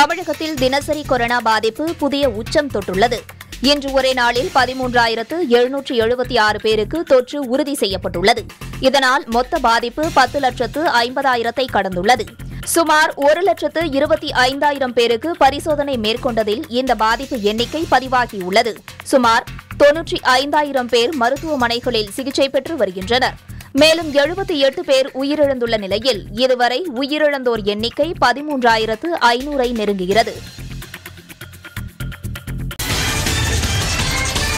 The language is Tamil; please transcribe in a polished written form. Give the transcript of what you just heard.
தமிழகத்தில் தினசரி கொரோனா பாதிப்பு புதிய உச்சம் தொட்டுள்ளது. இன்று ஒரே நாளில் 13,776 பேருக்கு தொற்று உறுதி செய்யப்பட்டுள்ளது. இதனால் மொத்த பாதிப்பு 10,50,000 கடந்துள்ளது. சுமார் 1,25,000 பேருக்கு பரிசோதனை மேற்கொண்டதில் இந்த பாதிப்பு எண்ணிக்கை பதிவாகியுள்ளது. சுமார் 95,000 பேர் மருத்துவமனைகளில் சிகிச்சை பெற்று வருகின்றனர். மேலும் 78 பேர் உயிரிழந்துள்ள நிலையில் இதுவரை உயிரிழந்தோர் எண்ணிக்கை 13,500 நெருங்குகிறது.